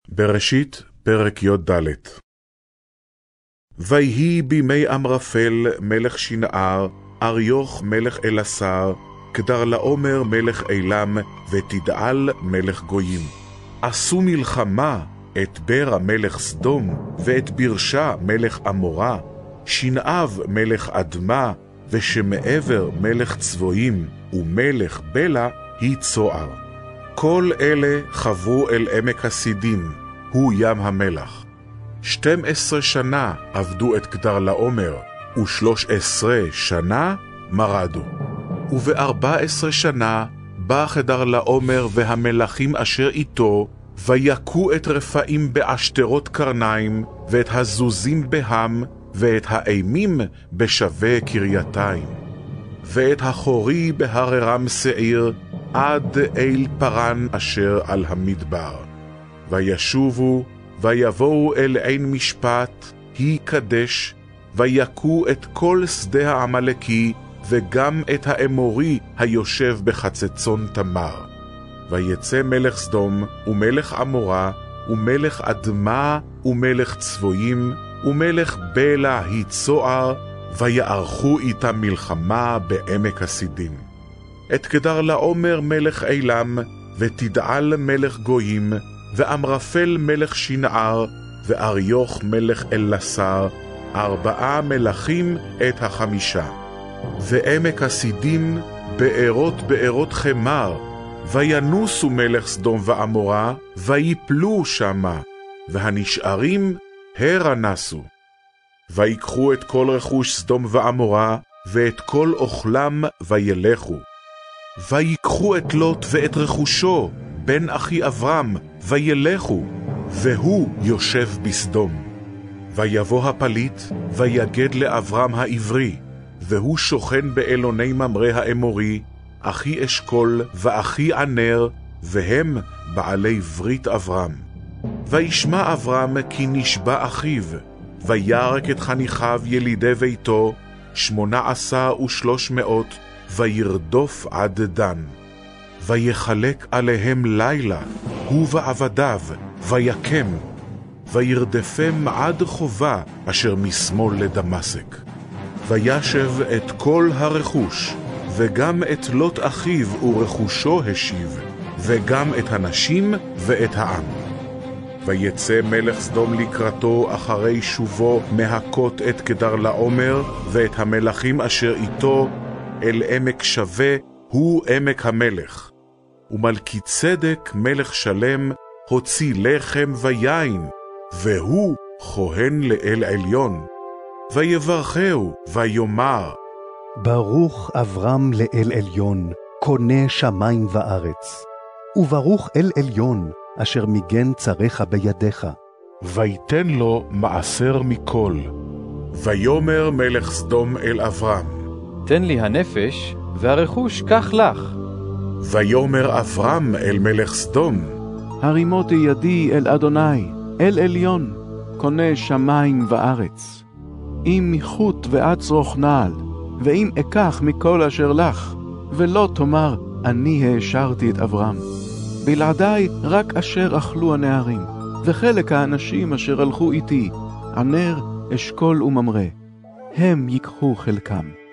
בראשית, פרק י"ד. ויהי בימי אמרפל מלך שנער, אריוך מלך אלעשר, כדרלעומר מלך אילם, ותדעל מלך גויים. עשו מלחמה את ברע מלך סדום, ואת ברשה מלך עמורה, שנעב מלך אדמה, ושמעבר מלך צבועים, ומלך בלה היא צוער. כל אלה חברו אל עמק הסידים, הוא ים המלח. 12 שנה עבדו את כדרלעומר, ו13 שנה מרדו. וב14 שנה בא כדרלעומר והמלכים אשר איתו, ויכו את רפאים בעשתרות קרניים, ואת הזוזים בהם, ואת האימים בשווה קרייתיים, ואת החורי בהררם שעיר, עד אל פרן אשר על המדבר. וישובו, ויבואו אל עין משפט, היא קדש, ויכו את כל שדה העמלקי, וגם את האמורי היושב בחצצון תמר. ויצא מלך סדום, ומלך עמורה, ומלך אדמה, ומלך צבועים, ומלך בלה היא צוער, ויערכו איתם מלחמה בעמק הסידים. את כדרלעומר מלך אילם, ותדעל מלך גויים, ואמרפל מלך שנער, ואריוך מלך אלעשר, 4 מלכים את 5. ועמק הסידים בארות חמר, וינוסו מלך סדום ועמורה, ויפלו שמה, והנשארים הרה נסו. ויקחו את כל רכוש סדום ועמורה, ואת כל אוכלם וילכו. ויקחו את לוט ואת רכושו, בן אחי אברהם, וילכו, והוא יושב בסדום. ויבוא הפליט, ויגד לאברהם העברי, והוא שוכן באלוני ממרא האמורי, אחי אשכול ואחי ענר, והם בעלי ברית אברהם. וישמע אברהם כי נשבע אחיו, וירק את חניכיו ילידי ביתו, 18,300, וירדוף עד דן. ויחלק עליהם לילה, הוא ועבדיו, ויקם, וירדפם עד חובה אשר משמאל לדמשק. וישב את כל הרכוש, וגם את לוט אחיו ורכושו השיב, וגם את הנשים ואת העם. ויצא מלך סדום לקראתו אחרי שובו מהכות את כדרלעומר, ואת המלכים אשר איתו, אל עמק שווה, הוא עמק המלך. ומלכי צדק מלך שלם הוציא לחם ויין, והוא כהן לאל עליון. ויברכהו ויאמר, ברוך אברהם לאל עליון, קונה שמים וארץ. וברוך אל עליון, אשר מיגן צריך בידיך. ויתן לו מעשר מכל. ויאמר מלך סדום אל אברהם, תן לי הנפש, והרכוש קח לך. ויאמר אברהם אל מלך סדום, הרימותי ידי אל אדוני, אל עליון, קונה שמים וארץ. אם מחוט ועד צרוך נעל, ואם אקח מכל אשר לך, ולא תאמר, אני העשרתי את אברהם. בלעדי רק אשר אכלו הנערים, וחלק האנשים אשר הלכו איתי, ענר, אשכול וממרא, הם ייקחו חלקם.